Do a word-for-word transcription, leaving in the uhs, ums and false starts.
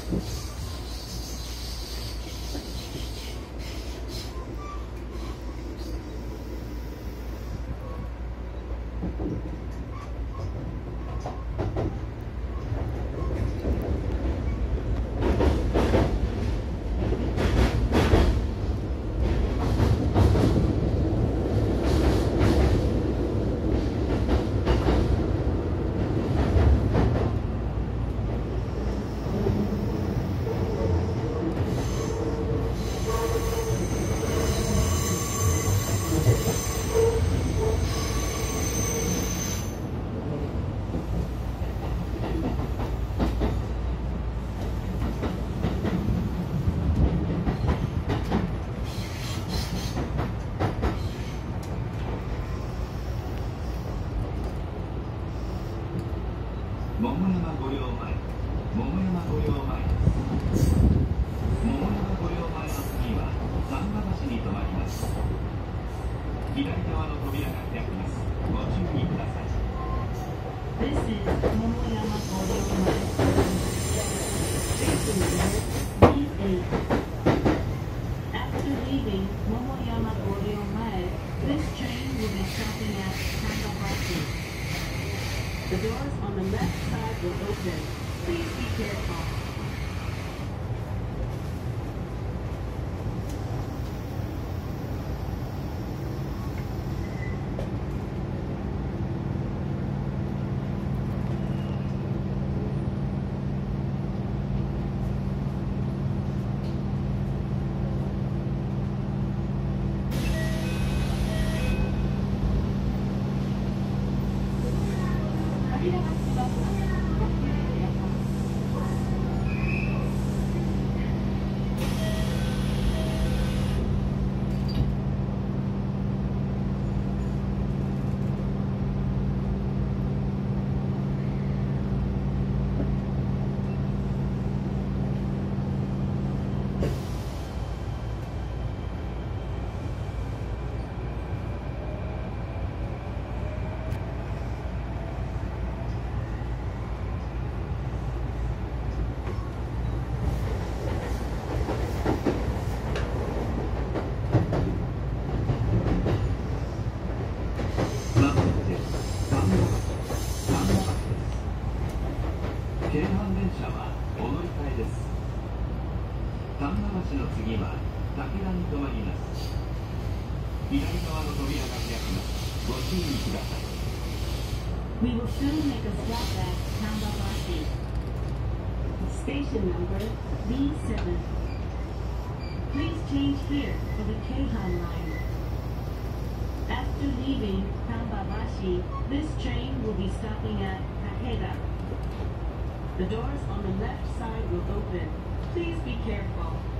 桃山御陵前、桃山御陵前です。桃山御陵前の次は丹波橋に停まります。左側の扉が開きます。ご注意ください。 This is Momoyama Goryo-mae Station number B eight. After leaving Momoyama Goryo-mae, this train will be stopping at Tangabashi. The doors on the left side will open. Please be careful. 京阪電車はお乗り換えです。丹波橋の次は武田に停まります。左側の扉が開きます。ご注意ください。 We will soon make a stop at Tangabashi. Station number B seven. Please change here for the Keihan line. After leaving Tangabashi, this train will be stopping at Takeda. The doors on the left side will open. Please be careful.